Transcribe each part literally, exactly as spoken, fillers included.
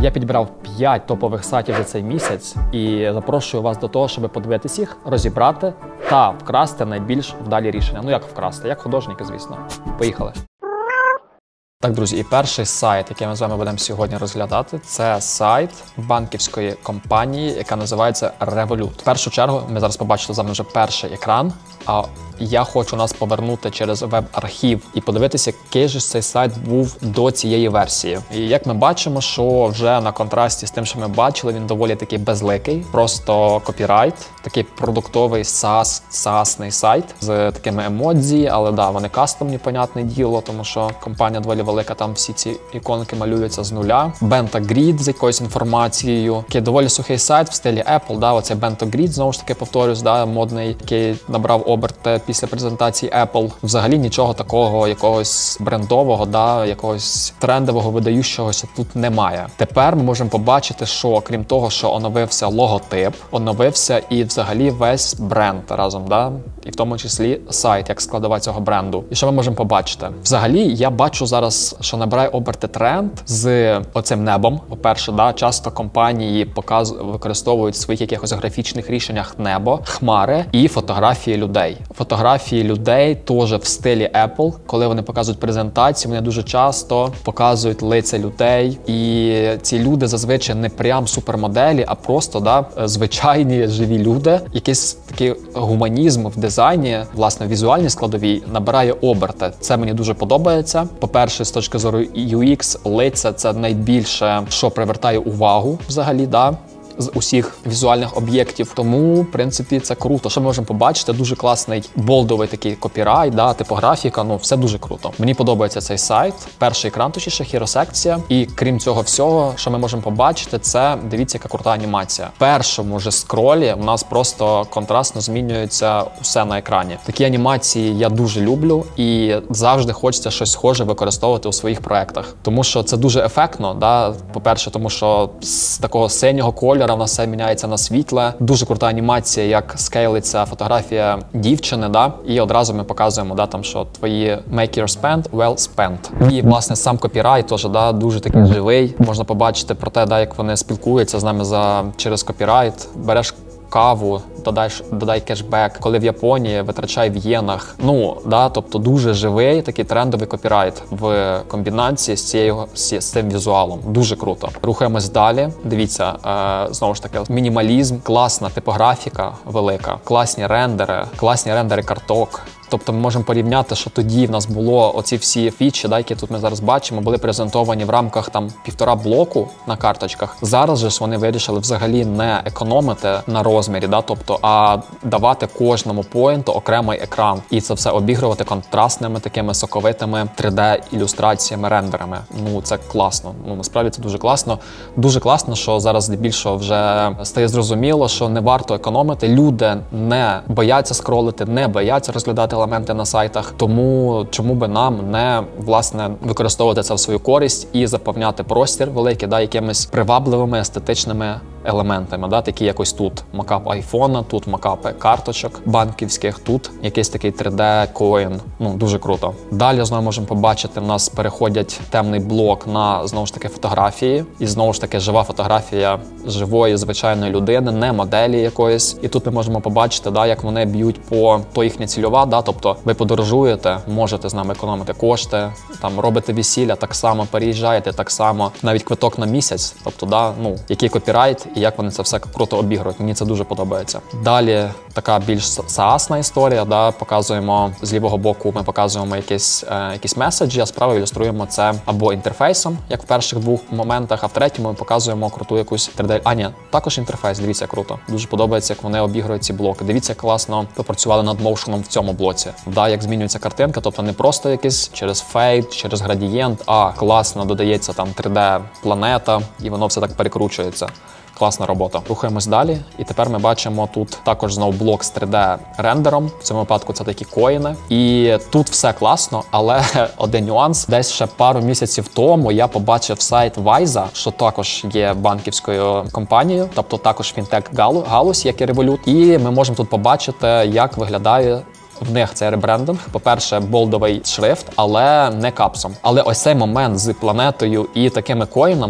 Я підбирав п'ять топових сайтів за цей місяць і запрошую вас до того, щоб подивитись їх, розібрати та вкрасти найбільш вдалі рішення. Ну як вкрасти? Як художники, звісно. Поїхали. Так, друзі, і перший сайт, який ми з вами будемо сьогодні розглядати, це сайт банківської компанії, яка називається Revolut. В першу чергу ми зараз побачили з вами вже перший екран, а я хочу нас повернути через веб-архів і подивитися, який же цей сайт був до цієї версії. І як ми бачимо, що вже на контрасті з тим, що ми бачили, він доволі такий безликий, просто копірайт, такий продуктовий SaaS, SaaS-ний сайт з такими емодзі, але да, вони кастомні, понятне діло, тому що компанія доволі велика, там всі ці іконки малюються з нуля. Bento Grid з якоюсь інформацією. Такий доволі сухий сайт в стилі Apple, да, оцей Bento Grid, знову ж таки повторюсь, да, модний, який набрав оберти після презентації Apple. Взагалі нічого такого, якогось брендового, да, якогось трендового, видаючогося тут немає. Тепер ми можемо побачити, що крім того, що оновився логотип, оновився і взагалі весь бренд разом, да, і в тому числі сайт, як складова цього бренду. І що ми можемо побачити? Взагалі, я бачу зараз, що набирає оберти тренд з оцим небом. По-перше, да, часто компанії показ... використовують в своїх якихось графічних рішеннях небо, хмари і фотографії людей. Фотографії людей теж в стилі Apple. Коли вони показують презентації, вони дуже часто показують лиця людей. І ці люди зазвичай не прям супермоделі, а просто да, звичайні живі люди. Якийсь такий гуманізм в дизайні, власне, візуальній складовій набирає оберти. Це мені дуже подобається. По-перше, з точки зору ю екс, лиця – це найбільше, що привертає увагу взагалі, да, з усіх візуальних об'єктів. Тому, в принципі, це круто. Що ми можемо побачити? Дуже класний болдовий такий копірайт, да, типографіка, ну, все дуже круто. Мені подобається цей сайт. Перший екран, точніше, хіросекція. І крім цього всього, що ми можемо побачити, це, дивіться, яка крута анімація. В першому же скролі у нас просто контрастно змінюється усе на екрані. Такі анімації я дуже люблю і завжди хочеться щось схоже використовувати у своїх проектах. Тому що це дуже ефектно, да. По-перше, тому що з такого синього кольору у нас все міняється на світле. Дуже крута анімація, як скейлиться фотографія дівчини, да? І одразу ми показуємо, да, там, що твої make your spend well spent. І, власне, сам копірайт теж, да, дуже такий живий. Можна побачити про те, да, як вони спілкуються з нами за, через копірайт. Береш каву, додай, додай кешбек, коли в Японії витрачай в єнах. Ну, да, тобто дуже живий, такий трендовий копірайт в комбінації з, цією, з цим візуалом. Дуже круто. Рухаємось далі. Дивіться, е, знову ж таки, мінімалізм, класна типографіка велика, класні рендери, класні рендери карток. Тобто ми можемо порівняти, що тоді в нас було оці всі фічі, да, які тут ми зараз бачимо, були презентовані в рамках там півтора блоку на карточках. Зараз же ж вони вирішили взагалі не економити на розмірі, да, тобто, а давати кожному поінту окремий екран. І це все обігрувати контрастними такими соковитими три де-ілюстраціями, рендерами. Ну, це класно. Ну, насправді це дуже класно. Дуже класно, що зараз здебільшого вже стає зрозуміло, що не варто економити. Люди не бояться скролити, не бояться розглядати елементи на сайтах, тому чому би нам не, власне, використовувати це в свою користь і заповняти простір великий, да, якимись привабливими естетичними елементами, да, такі якось тут макап айфона, тут макапи карточок банківських, тут якийсь такий три де-коін. Ну, дуже круто. Далі знову можемо побачити, в нас переходять темний блок на, знову ж таки, фотографії. І знову ж таки, жива фотографія живої, звичайної людини, не моделі якоїсь. І тут ми можемо побачити, да, як вони б'ють по то їхня цільова, да, тобто ви подорожуєте, можете з нами економити кошти, там робите весілля, так само переїжджаєте, так само навіть квиток на місяць, тобто, да, ну, який копірайт і як вони це все круто обігрують. Мені це дуже подобається. Далі така більш SaaS-на історія, да, показуємо з лівого боку, ми показуємо якісь, е, якісь меседжі, а справа ілюструємо це або інтерфейсом, як в перших двох моментах, а в третьому ми показуємо круту якусь три де. А, ні, також інтерфейс, дивіться, круто. Дуже подобається, як вони обігрують ці блоки. Дивіться, як класно попрацювали над моушеном в цьому блоці. Да, як змінюється картинка, тобто не просто якийсь через фейд, через градієнт, а класно додається там три де-планета, і воно все так перекручується. Класна робота. Рухаємось далі. І тепер ми бачимо тут також знову блок з три де-рендером. В цьому випадку це такі коїни. І тут все класно, але один нюанс. Десь ще пару місяців тому я побачив сайт Вайза, що також є банківською компанією, тобто також фінтек-галузь, як і Revolut. І ми можемо тут побачити, як виглядає в них цей ребрендинг. По-перше, болдовий шрифт, але не капсом. Але ось цей момент з планетою і такими коїнами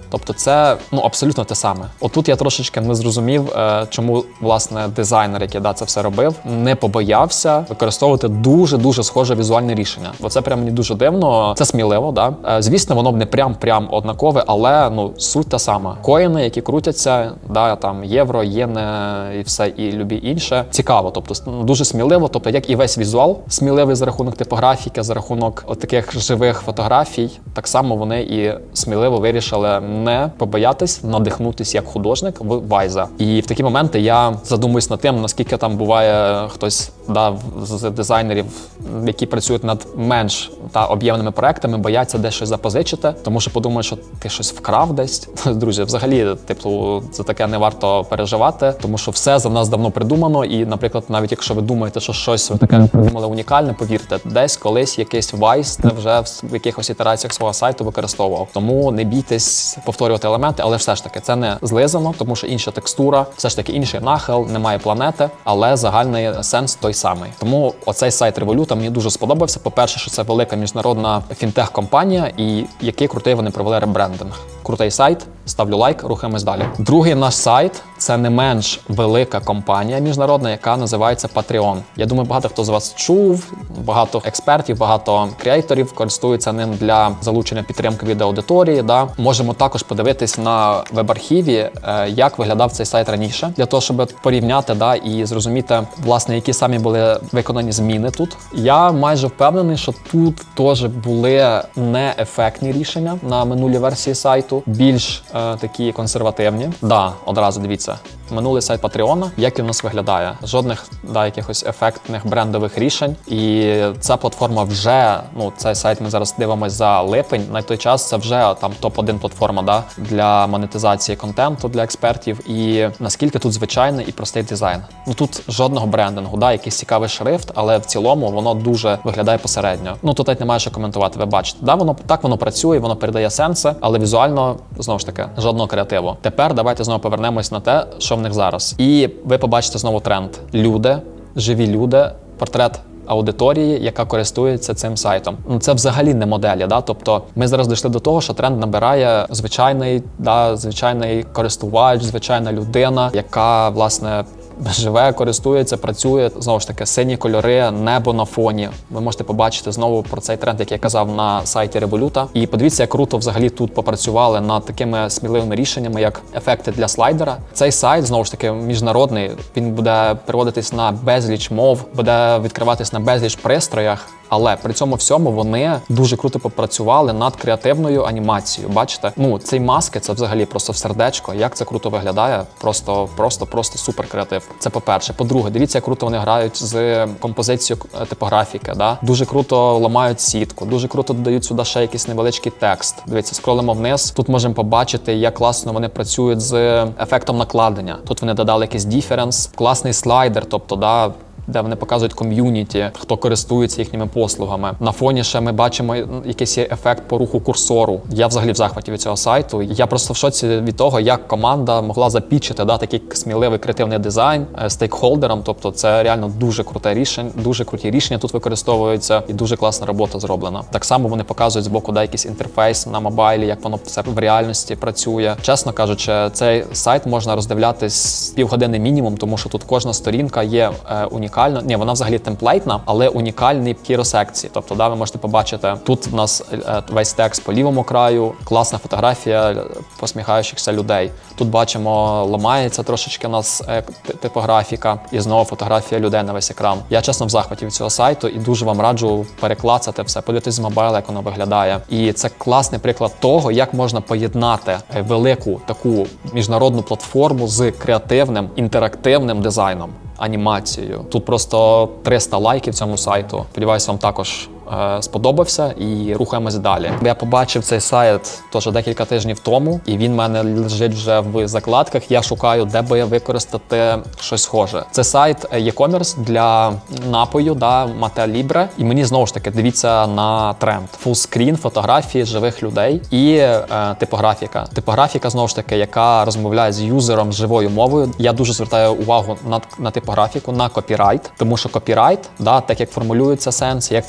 Тобто це ну, абсолютно те саме. Отут я трошечки не зрозумів, чому, власне, дизайнер, який да, це все робив, не побоявся використовувати дуже-дуже схоже візуальне рішення. Бо це прям мені дуже дивно, це сміливо, да. Звісно, воно б не прям-прям однакове, але ну, суть та сама. Коїни, які крутяться, да, там євро, єни і все, і любі інше. Цікаво, тобто ну, дуже сміливо, тобто як і весь візуал сміливий за рахунок типографіки, за рахунок от таких живих фотографій, так само вони і сміливо вирішили не побоятись, надихнутись як художник в Вайза. І в такі моменти я задумуюсь над тим, наскільки там буває хтось да, з дизайнерів, які працюють над менш та об'ємними проектами, бояться десь щось запозичити, тому що подумають, що ти щось вкрав десь. Друзі, взагалі, типу, за таке не варто переживати, тому що все за нас давно придумано, і, наприклад, навіть якщо ви думаєте, що щось ви таке придумали унікальне, повірте, десь колись якийсь Вайс це вже в якихось ітераціях свого сайту використовував. Тому не бійтесь повторювати елементи, але все ж таки це не злизано, тому що інша текстура, все ж таки інший нахил, немає планети, але загальний сенс той самий. Тому оцей сайт Revoluta мені дуже сподобався. По-перше, що це велика міжнародна фінтех-компанія і який крутий вони провели ребрендинг. Крутий сайт, ставлю лайк, рухаємось далі. Другий наш сайт – це не менш велика компанія міжнародна, яка називається Patreon. Я думаю, багато хто з вас чув, багато експертів, багато креаторів користуються ним для залучення підтримки від аудиторії. Да. Можемо також подивитись на веб-архіві, як виглядав цей сайт раніше, для того, щоб порівняти да, і зрозуміти, власне, які самі були виконані зміни тут. Я майже впевнений, що тут теж були неефектні рішення на минулій версії сайту, більш е, такі консервативні. Да, одразу дивіться. Минулий сайт Патреона, як він у нас виглядає. Жодних да, якихось ефектних брендових рішень. І ця платформа вже, ну, цей сайт ми зараз дивимося за липень. На той час це вже там топ один платформа да, для монетизації контенту для експертів. І наскільки тут звичайний і простий дизайн. Ну тут жодного брендингу, да, якийсь цікавий шрифт, але в цілому воно дуже виглядає посередньо. Ну тут навіть немає що коментувати, ви бачите. Да, воно так воно працює, воно передає сенси, але візуально, знову ж таки, жодного креативу. Тепер давайте знову повернемось на те, що в них зараз. І ви побачите знову тренд. Люди, живі люди, портрет аудиторії, яка користується цим сайтом. Ну, це взагалі не моделі, да? Тобто ми зараз дійшли до того, що тренд набирає звичайний, да, звичайний користувач, звичайна людина, яка, власне, живе, користується, працює. Знову ж таки, сині кольори, небо на фоні. Ви можете побачити знову про цей тренд, як я казав, на сайті Revoluta. І подивіться, як круто взагалі тут попрацювали над такими сміливими рішеннями, як ефекти для слайдера. Цей сайт, знову ж таки, міжнародний. Він буде переводитись на безліч мов, буде відкриватись на безліч пристроях. Але при цьому всьому вони дуже круто попрацювали над креативною анімацією. Бачите? Ну, цей маски, це взагалі просто в сердечко. Як це круто виглядає. Просто, просто, просто супер креатив. Це по-перше. По-друге, дивіться, як круто вони грають з композицією типографіки. Да? Дуже круто ламають сітку, дуже круто додають сюди ще якийсь невеличкий текст. Дивіться, скролимо вниз. Тут можемо побачити, як класно вони працюють з ефектом накладення. Тут вони додали якийсь діференс, класний слайдер, тобто, да, де вони показують ком'юніті, хто користується їхніми послугами. На фоні ще ми бачимо якийсь ефект по руху курсору. Я взагалі в захваті від цього сайту. Я просто в шоці від того, як команда могла запічити да, такий сміливий креативний дизайн стейкхолдерам. Тобто це реально дуже круте рішення, дуже круті рішення тут використовуються і дуже класна робота зроблена. Так само вони показують з боку да, якийсь інтерфейс на мобайлі, як воно це в реальності працює. Чесно кажучи, цей сайт можна роздивлятись півгодини мінімум, тому що тут кожна сторінка є е, унікальна. Ні, вона взагалі темплейтна, але унікальні хіро-секції. Тобто, да, ви можете побачити, тут в нас весь текст по лівому краю, класна фотографія посміхаючихся людей. Тут бачимо, ламається трошечки у нас типографіка і знову фотографія людей на весь екран. Я, чесно, в захваті від цього сайту і дуже вам раджу переклацати все, подивитись з мобайла, як воно виглядає. І це класний приклад того, як можна поєднати велику таку міжнародну платформу з креативним, інтерактивним дизайном, анімацією. Тут просто триста лайків цьому сайту. Сподіваюся, вам також е, сподобався і рухаємось далі. Я побачив цей сайт теж декілька тижнів тому, і він в мене лежить вже в закладках. Я шукаю, де би використати щось схоже. Це сайт e-commerce для напою, да, Mate Libre. І мені знову ж таки, дивіться на тренд. Фулскрін, фотографії живих людей і е, типографіка. Типографіка, знову ж таки, яка розмовляє з юзером живою мовою. Я дуже звертаю увагу на, на типографіку, на копірайт, тому що копірайт, да, так як формулюється сенс, як формулюється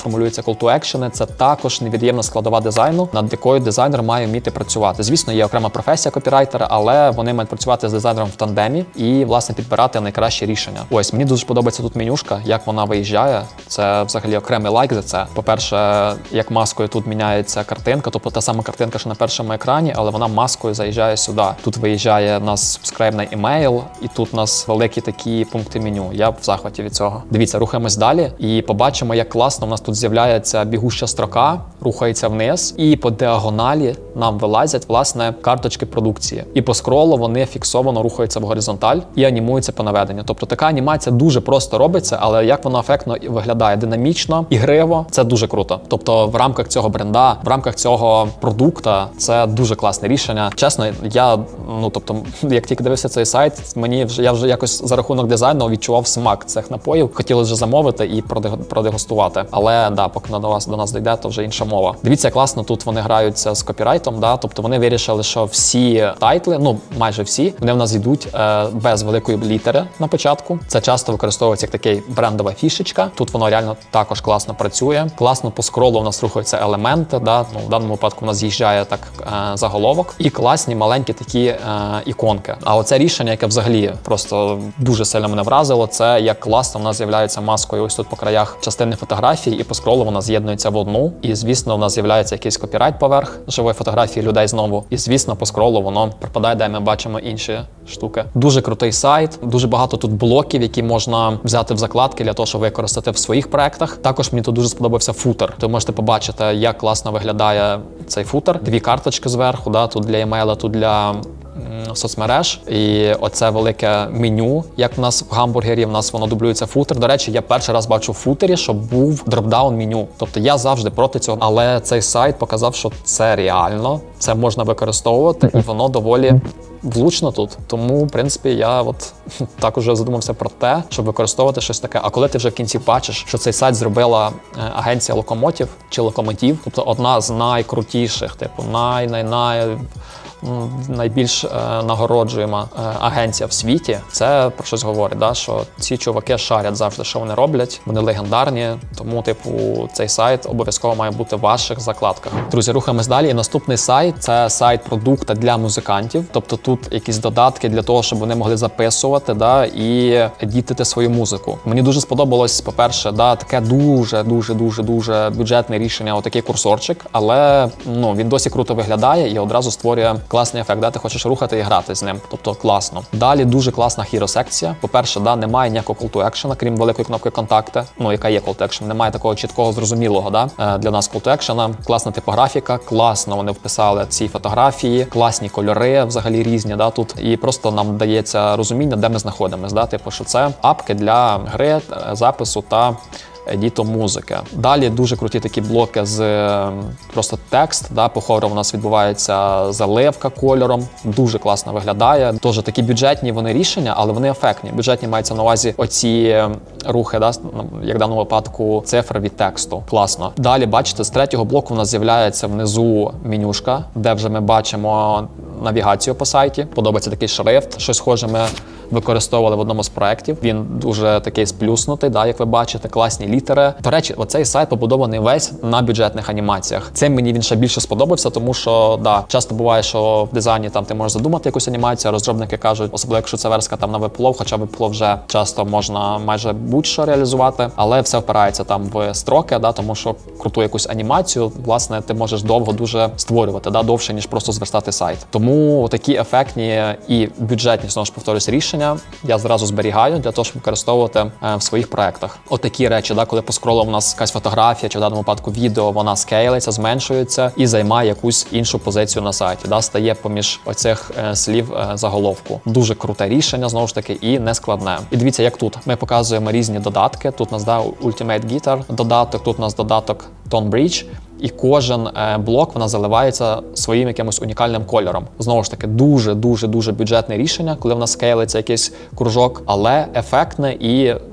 call to action – це також невід'ємна складова дизайну, над якою дизайнер має вміти працювати. Звісно, є окрема професія копірайтера, але вони мають працювати з дизайнером в тандемі і, власне, підбирати найкращі рішення. Ось, мені дуже подобається тут менюшка, як вона виїжджає. Це взагалі окремий лайк за це. По-перше, як маскою тут міняється картинка, тобто та сама картинка, що на першому екрані, але вона маскою заїжджає сюди. Тут виїжджає в нас сабскрайбний імейл, і тут у нас великі такі пункти меню. Я в захваті від цього. Дивіться, рухаємось далі і побачимо, як класно у нас тут з'являється бігуща строка, рухається вниз, і по діагоналі нам вилазять, власне, карточки продукції. І по скролу вони фіксовано рухаються в горизонталь і анімуються по наведенню. Тобто така анімація дуже просто робиться, але як вона ефектно виглядає, динамічно, ігриво, це дуже круто. Тобто в рамках цього бренда, в рамках цього продукта, це дуже класне рішення. Чесно, я, ну, тобто, як тільки дивився цей сайт, мені вже, я вже якось за рахунок дизайну відчував смак цих напоїв. Хотілося вже замовити і продегустувати. Але, да, поки до вас, до нас дійде, то вже інша мова. Дивіться, як класно тут вони граються з копірайтом, да, тобто вони вирішили, що всі тайтли, ну, майже всі, вони в нас йдуть е, без великої літери на початку. Це часто використовується як такий брендова фішечка. Тут воно реально також класно працює. Класно по скролу у нас рухаються елементи, да, ну, в даному випадку у нас з'їжджає так е, заголовок. І класні маленькі такі е, іконки. А оце рішення, яке взагалі просто дуже сильно мене вразило, це як класно в нас з'являється маскою ось тут по краях частини фотографії, і по скролу вона з'єднується в одну. І, звісно, у нас з'являється якийсь копірайт поверх живої фотографії людей знову. І, звісно, по скролу воно пропадає, де ми бачимо інші штуки. Дуже крутий сайт, дуже багато тут блоків, які можна взяти в закладки для того, щоб використати в своїх проектах. Також мені тут дуже сподобався футер. Ви можете побачити, як класно виглядає цей футер. Дві карточки зверху, да, тут для емейла, тут для соцмереж. І оце велике меню, як в нас в гамбургері, в нас воно дублюється футер. До речі, я перший раз бачу в футері, щоб був дропдаун меню. Тобто я завжди проти цього, але цей сайт показав, що це реально, це можна використовувати, і воно доволі влучно тут. Тому, в принципі, я от так уже задумався про те, щоб використовувати щось таке. А коли ти вже в кінці бачиш, що цей сайт зробила агенція Локомотів чи Локомотив, тобто одна з найкрутіших, типу, най-най-най найбільш е, нагороджуєма е, агенція в світі, це про щось говорить, да? Що ці чуваки шарять завжди, що вони роблять, вони легендарні, тому, типу, цей сайт обов'язково має бути в ваших закладках. Друзі, рухаємось далі. І наступний сайт – це сайт продукта для музикантів, тобто тут якісь додатки для того, щоб вони могли записувати, да, і едітити свою музику. Мені дуже сподобалось, по-перше, да, таке дуже-дуже-дуже-дуже бюджетне рішення, отакий курсорчик, але, ну, він досі круто виглядає і одразу створює класний ефект, да, ти хочеш рухати і грати з ним, тобто класно. Далі дуже класна хіро-секція. По-перше, да, немає ніякого call to action, крім великої кнопки контакти, ну, яка є call to action, немає такого чіткого, зрозумілого, да, для нас call to action. Класна типографіка, класно вони вписали ці фотографії, класні кольори, взагалі різні, да, тут, і просто нам дається розуміння, де ми знаходимося, да, типу, що це апки для гри, запису та едіту музики. Далі дуже круті такі блоки з просто текст, да, по хору у нас відбувається заливка кольором, дуже класно виглядає. Тож такі бюджетні вони рішення, але вони ефектні. Бюджетні мається на увазі оці рухи, да, як в даному випадку цифри від тексту. Класно. Далі, бачите, з третього блоку у нас з'являється внизу менюшка, де вже ми бачимо навігацію по сайті. Подобається такий шрифт, щось схоже ми використовували в одному з проєктів. Він дуже такий сплюснутий, да, як ви бачите, класні літери. До речі, оцей сайт побудований весь на бюджетних анімаціях. Цим мені він ще більше сподобався, тому що, да, часто буває, що в дизайні там ти можеш задумати якусь анімацію, розробники кажуть, особливо якщо це верстка там на веб-плов, хоча веб-плов вже часто можна майже будь-що реалізувати, але все впирається там в строки, да, тому що круту якусь анімацію, власне, ти можеш довго дуже створювати, да, довше, ніж просто зверстати сайт. Тому такі ефектні і бюджетні, знову ж повторюсь, рішення я зразу зберігаю для того, щоб використовувати в своїх проектах. Отакі речі, да, коли по скролу у нас якась фотографія, чи в даному випадку відео, вона скейлиться, зменшується і займає якусь іншу позицію на сайті, да, стає поміж оцих е, слів е, заголовку. Дуже круте рішення, знову ж таки, і не складне. І дивіться, як тут. Ми показуємо різні додатки. Тут у нас, да, Ultimate Guitar додаток, тут у нас додаток Tone Bridge. І кожен е, блок вона заливається своїм якимось унікальним кольором. Знову ж таки, дуже-дуже-дуже бюджетне рішення, коли в нас скейлиться якийсь кружок, але ефектне і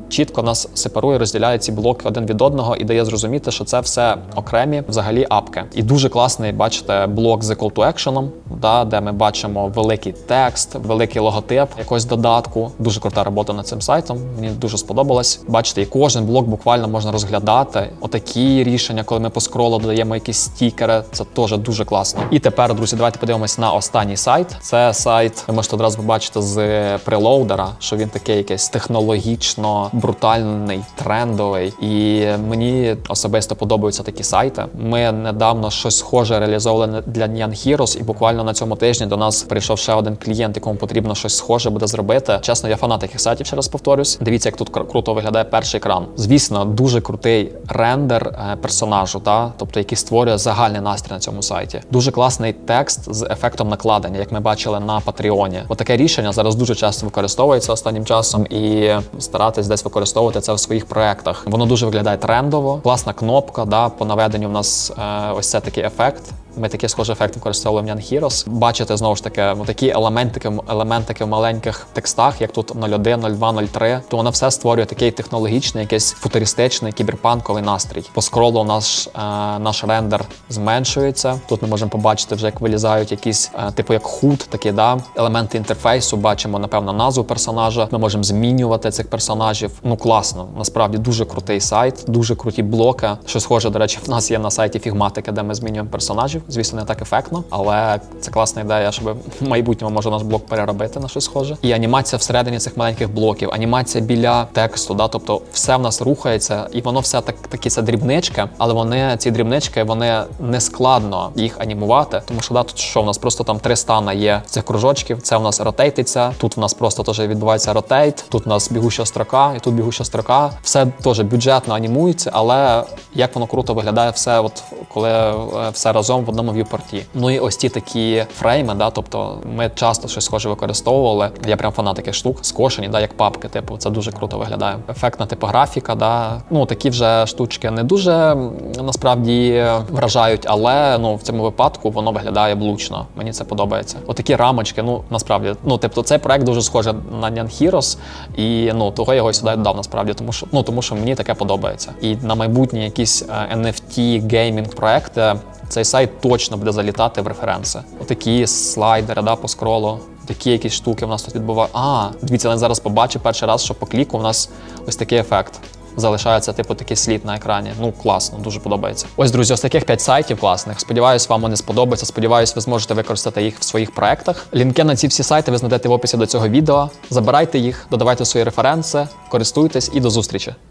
чітко нас сепарує, розділяє ці блоки один від одного і дає зрозуміти, що це все окремі взагалі апки. І дуже класний, бачите, блок з call to action, да, де ми бачимо великий текст, великий логотип якогось додатку. Дуже крута робота над цим сайтом, мені дуже сподобалось. Бачите, і кожен блок буквально можна розглядати. Отакі рішення, коли ми по скролу додаємо якісь стікери, це теж дуже класно. І тепер, друзі, давайте подивимось на останній сайт. Це сайт, ви можете одразу побачити з прелоудера, що він такий якийсь технологічно брутальний, трендовий. І мені особисто подобаються такі сайти. Ми недавно щось схоже реалізовували для Neon Heroes, і буквально на цьому тижні до нас прийшов ще один клієнт, якому потрібно щось схоже буде зробити. Чесно, я фанат таких сайтів, ще раз повторюсь. Дивіться, як тут круто виглядає перший екран. Звісно, дуже крутий рендер персонажу, та? Тобто, який створює загальний настрій на цьому сайті. Дуже класний текст з ефектом накладення, як ми бачили на Патреоні. Отаке рішення зараз дуже часто використовується останнім часом, і старатись десь використовувати це в своїх проектах. Воно дуже виглядає трендово. Класна кнопка, да? По наведенню в нас е, ось це такий ефект. Ми такі схожі ефекти використовуємо в Neon Heroes. Бачите, знову ж таки, такі елементики, елементики в маленьких текстах, як тут нуль один, нуль два, нуль три, то воно все створює такий технологічний, якийсь футуристичний, кіберпанковий настрій. По скролу наш, е, наш рендер зменшується. Тут ми можемо побачити вже, як вилізають якісь, е, типу як худ, такі, да? Елементи інтерфейсу, бачимо, напевно, назву персонажа. Ми можемо змінювати цих персонажів. Ну, класно. Насправді, дуже крутий сайт, дуже круті блоки. Що схоже, до речі, в нас є на сайті Фігматика, де ми змінюємо персонажів. Звісно, не так ефектно, але це класна ідея, щоб в майбутньому може наш блок переробити на щось схоже. І анімація всередині цих маленьких блоків, анімація біля тексту, да, тобто все в нас рухається, і воно все так, такі це дрібнички, але вони, ці дрібнички, вони не складно їх анімувати, тому що да, тут що, в нас просто там три стана є цих кружочків, це в нас ротейтиться, тут в нас просто теж відбувається ротейт, тут в нас бігуща строка, і тут бігуща строка. Все теж бюджетно анімується, але як воно круто виглядає все, от коли все разом в одному в'юпорті. Ну і ось ті такі фрейми, да, тобто ми часто щось схоже використовували. Я прям фанат таких штук, скошені, да, як папки, типу, це дуже круто виглядає. Ефектна типографіка, да, ну такі вже штучки не дуже насправді вражають, але ну в цьому випадку воно виглядає блучно. Мені це подобається. Отакі рамочки, ну насправді, ну тобто цей проект дуже схожий на Neon Heroes, і ну того я його сюди додав насправді, тому що ну тому що мені таке подобається. І на майбутні якісь ен еф ті геймінг проекти цей сайт точно буде залітати в референси. Отакі слайдери, да, по скролу, такі якісь штуки в нас тут відбувають. А, дивіться, я зараз побачив перший раз, що по кліку у нас ось такий ефект. Залишається, типу, такий слід на екрані. Ну, класно, дуже подобається. Ось, друзі, ось таких п'ять сайтів класних. Сподіваюсь, вам вони сподобаються. Сподіваюсь, ви зможете використати їх в своїх проектах. Лінки на ці всі сайти ви знайдете в описі до цього відео. Забирайте їх, додавайте свої референси, користуйтесь і до зустрічі.